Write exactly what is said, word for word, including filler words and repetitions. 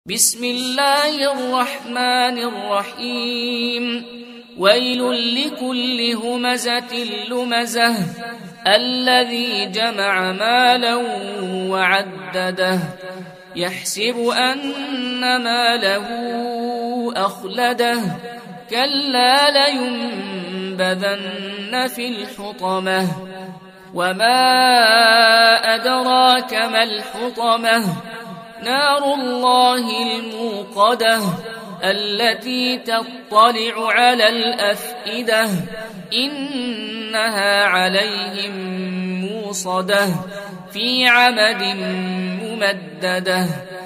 بسم الله الرحمن الرحيم ويل لكل همزة لمزة الذي جمع مالا وعدده يحسب أن ماله أخلده كلا لينبذن في الحطمة وما أدراك ما الحطمة نار الله الموقدة التي تطلع على الأفئدة إنها عليهم موصدة في عمد ممددة.